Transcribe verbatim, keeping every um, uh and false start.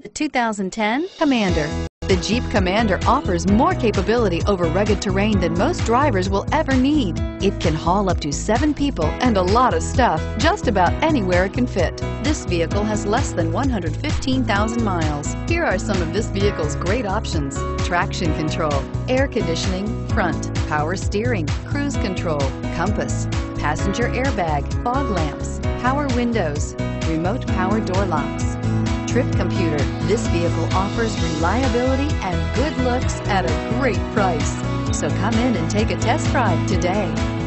The two thousand ten Commander. The Jeep Commander offers more capability over rugged terrain than most drivers will ever need. It can haul up to seven people and a lot of stuff just about anywhere it can fit. This vehicle has less than one hundred fifteen thousand miles. Here are some of this vehicle's great options: traction control, air conditioning, front, power steering, cruise control, compass, passenger airbag, fog lamps, power windows, remote power door locks, trip computer. This vehicle offers reliability and good looks at a great price. So come in and take a test drive today.